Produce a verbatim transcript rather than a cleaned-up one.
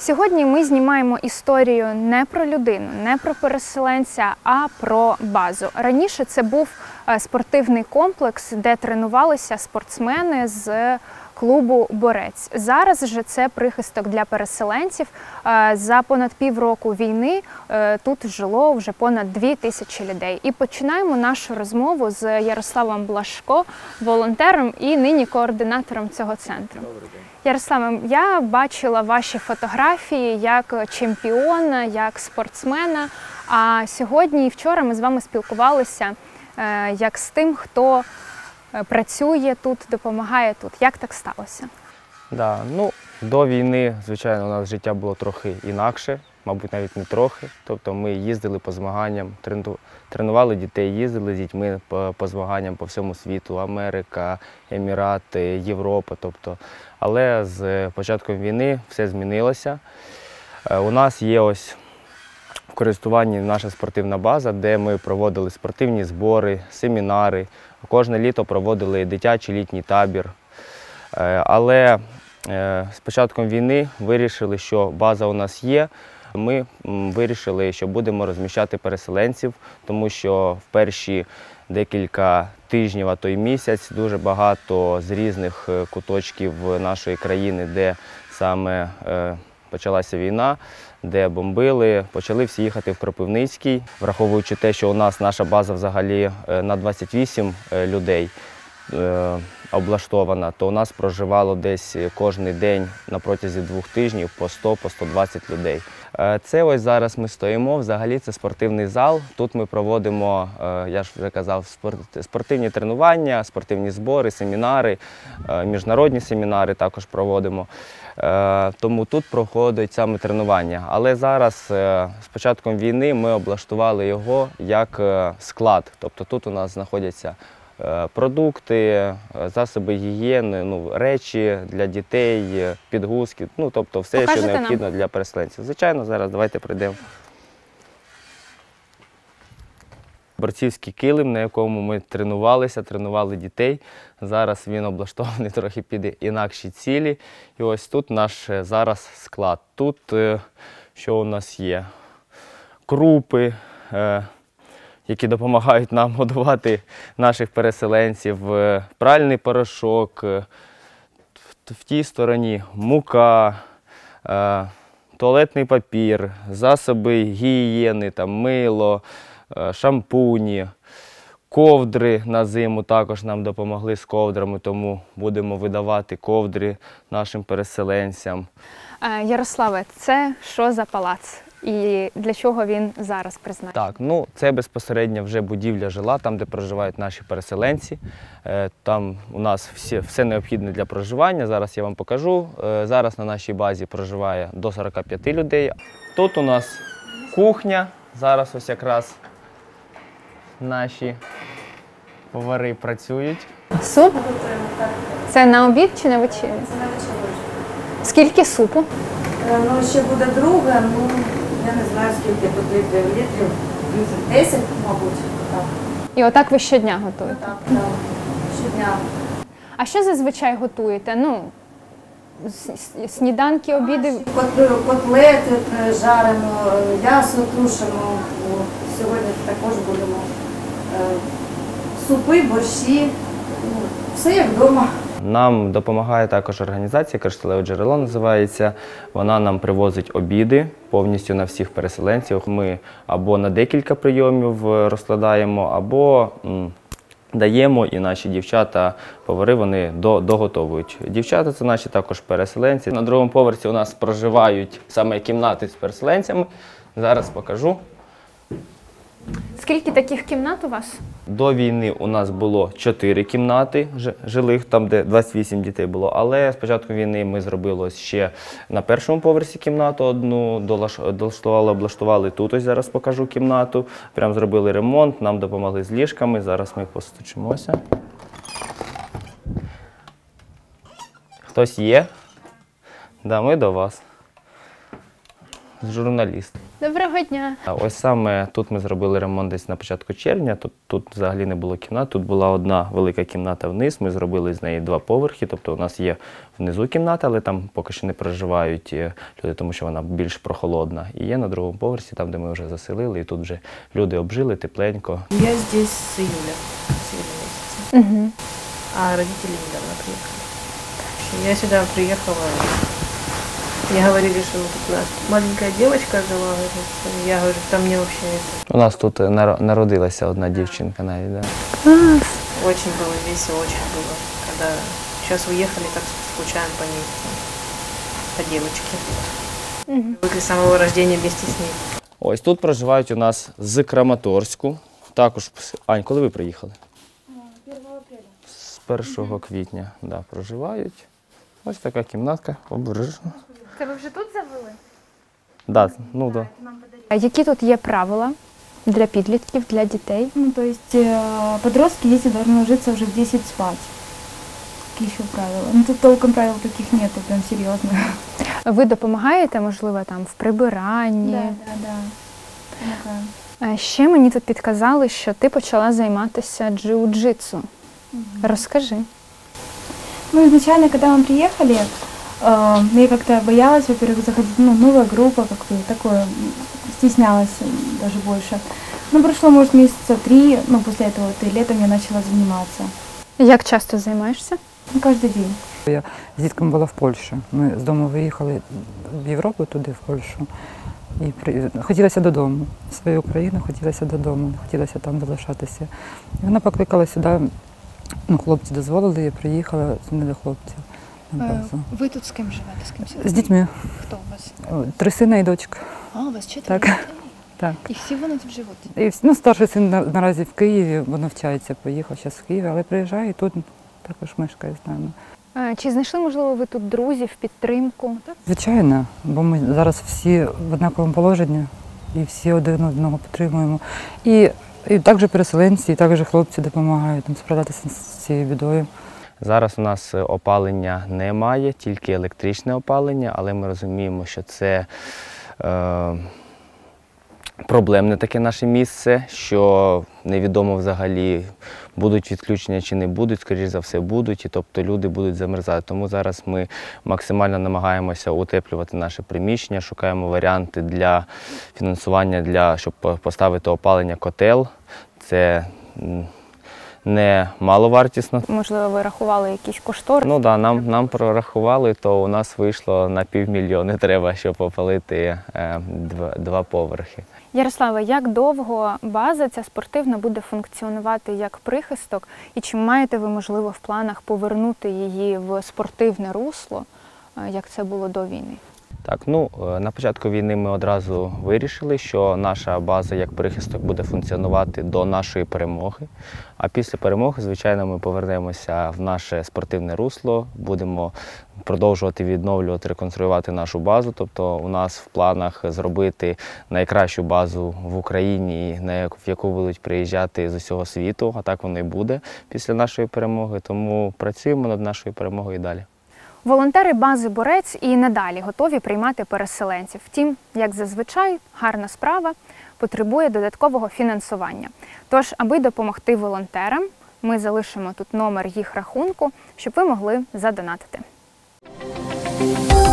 Сьогодні ми знімаємо історію не про людину, не про переселенця, а про базу. Раніше це був спортивний комплекс, де тренувалися спортсмени з клубу «Борець». Зараз же це прихисток для переселенців. За понад півроку війни тут жило вже понад дві тисячі людей. І починаємо нашу розмову з Ярославом Блажко, волонтером і нині координатором цього центру. Ярославе, я бачила ваші фотографії як чемпіона, як спортсмена, а сьогодні і вчора ми з вами спілкувалися як з тим, хто працює тут, допомагає тут. Як так сталося? Да, ну, до війни, звичайно, у нас життя було трохи інакше, мабуть, навіть не трохи. Тобто ми їздили по змаганням, тренували дітей, їздили з дітьми по, по змаганням по всьому світу, Америка, Емірати, Європа. Тобто. Але з початком війни все змінилося. У нас є ось в користуванні наша спортивна база, де ми проводили спортивні збори, семінари. Кожне літо проводили дитячий літній табір. Але з початком війни вирішили, що база у нас є. Ми вирішили, що будемо розміщати переселенців, тому що в перші декілька тижнів, а то й місяць, дуже багато з різних куточків нашої країни, де саме почалася війна, де бомбили, почали всі їхати в Кропивницький. Враховуючи те, що у нас наша база взагалі на двадцять вісім людей облаштована, то у нас проживало десь кожен день на протязі двох тижнів по сто - по сто двадцять людей. Це ось зараз ми стоїмо, взагалі це спортивний зал. Тут ми проводимо, я ж вже казав, спортивні тренування, спортивні збори, семінари, міжнародні семінари також проводимо. Тому тут проходять саме тренування. Але зараз, з початком війни, ми облаштували його як склад. Тобто тут у нас знаходяться продукти, засоби гігієни, ну, речі для дітей, підгузки, ну, тобто все, Покажете що необхідно нам? Для переселенців. Звичайно, зараз давайте прийдемо. Борцівський килим, на якому ми тренувалися, тренували дітей. Зараз він облаштований трохи під інакші цілі. І ось тут наш зараз склад. Тут що у нас є? Крупи, які допомагають нам годувати наших переселенців, пральний порошок, в тій стороні мука, туалетний папір, засоби гігієни, там, мило, шампуні, ковдри на зиму також нам допомогли з ковдрами, тому будемо видавати ковдри нашим переселенцям. Ярославе, це що за палац? І для чого він зараз призначений? Так, ну це безпосередньо вже будівля жила, там, де проживають наші переселенці. Там у нас всі, все необхідне для проживання, зараз я вам покажу. Зараз на нашій базі проживає до сорока п'яти людей. Тут у нас кухня, зараз ось якраз наші повари працюють. Суп? Це на обід чи на вечерю? Це на вечерю. Скільки супу? Ну, ще буде друге, ну, я не знаю, скільки потрібно літрів, десять, мабуть, так. І отак ви щодня готуєте? Так, так, щодня. А що зазвичай готуєте? Ну, сніданки, обіди? Кот- Котлети жаримо, м'ясо тушимо. Сьогодні також будемо супи, борщі, все як вдома. Нам допомагає також організація «Кришталеве джерело» називається. Вона нам привозить обіди повністю на всіх переселенців. Ми або на декілька прийомів розкладаємо, або м, даємо, і наші дівчата-повари вони до, доготовують. Дівчата – це наші також переселенці. На другому поверсі у нас проживають саме кімнати з переселенцями. Зараз покажу. Скільки таких кімнат у вас? До війни у нас було чотири кімнати жилих, там де двадцять вісім дітей було, але з початку війни ми зробили ще на першому поверсі кімнату одну, долаштували, облаштували тут, ось зараз покажу кімнату, прям зробили ремонт, нам допомогли з ліжками, зараз ми постучимося. Хтось є? Да, ми до вас. Журналіст. Доброго дня. А ось саме тут ми зробили ремонт десь на початку червня. Тут, тут взагалі не було кімнат. Тут була одна велика кімната вниз. Ми зробили з неї два поверхи. Тобто у нас є внизу кімната, але там поки що не проживають люди, тому що вона більш прохолодна. І є на другому поверсі, там, де ми вже заселили, і тут вже люди обжили тепленько. Я здесь с июля, с июля месяца, Угу. а родители недавно приехали. Я сюда приехала, мне говорили, что тут у нас маленькая девочка жила, я говорю, там мне вообще это... У нас тут наро- народилася одна дівчинка навіть. Да. Очень было весело, очень было. Когда сейчас уехали, так скучаем по ней, по девочке. Привыкли с самого рождения вместе с ней. Ось тут проживають у нас з Краматорську. Також, Ань, коли ви приїхали? З першого квітня, да, проживають. Ось така кімнатка, обережно. Це ви вже тут завели? Да, ну, да. А які тут є правила для підлітків, для дітей? Ну, то есть э, подростки, дети должны ложиться уже в десять спать. Какие еще правила? Ну, тут толком правил таких нету, прям серьезно. Ви допомагаєте, можливо, там в прибиранні? Да, да, да. Помогаю. А ще мені тут підказали, що ти почала займатися джиу-джитсу. Розкажи. Ну, изначально, когда мы приехали, э, я как-то боялась, во-первых, заходить, ну, новая группа, как бы, такое, м, стеснялась даже больше. Ну, прошло, может, месяца три, ну, после этого вот, и летом я начала заниматься. Як часто займаєшся? Ну, каждый день. Я з дітками була в Польщі. Ми з дому виїхали в Європу, туди, в Польщу. І при... хотілося додому. В свою Україну хотілося додому, не хотілося там залишатися. І вона покликала сюди, ну, хлопці дозволили, я приїхала не до хлопців на базу. Ви тут з ким живете? З ким сюди? З дітьми. Хто у вас? О, Три сина і дочка. А, у вас чотири Так. дітей? Так. І всі вони тут живуть? І, всі- ну, старший син на- наразі в Києві, бо навчається, поїхав зараз в Києві, але приїжджає і тут також мешкає з нами. Е, Чи знайшли, можливо, ви тут друзів, підтримку? Звичайно, бо ми зараз всі в однаковому положенні і всі один одного підтримуємо. І, і також переселенці, і також хлопці допомагають нам справлятися з цією бідою. Зараз у нас опалення немає, тільки електричне опалення, але ми розуміємо, що це е, проблемне таке наше місце, що невідомо взагалі, будуть відключення чи не будуть, скоріш за все будуть, і тобто люди будуть замерзати. Тому зараз ми максимально намагаємося утеплювати наше приміщення, шукаємо варіанти для фінансування, для, щоб поставити опалення котел. Це м, не маловартісно. Можливо, ви рахували якісь кошторис? Ну да, нам, нам прорахували, то у нас вийшло на півмільйони треба, щоб опалити е, два, два поверхи. Ярослава, як довго база ця спортивна буде функціонувати як прихисток? І чи маєте ви, можливо, в планах повернути її в спортивне русло, е, як це було до війни? Так, ну, е, на початку війни ми одразу вирішили, що наша база як прихисток буде функціонувати до нашої перемоги. А після перемоги, звичайно, ми повернемося в наше спортивне русло, будемо продовжувати відновлювати, реконструювати нашу базу. Тобто у нас в планах зробити найкращу базу в Україні, на яку- в яку будуть приїжджати з усього світу, а так воно і буде після нашої перемоги. Тому працюємо над нашою перемогою і далі. Волонтери бази «Борець» і надалі готові приймати переселенців. Втім, як зазвичай, гарна справа потребує додаткового фінансування. Тож, аби допомогти волонтерам, ми залишимо тут номер їх рахунку, щоб ви могли задонатити.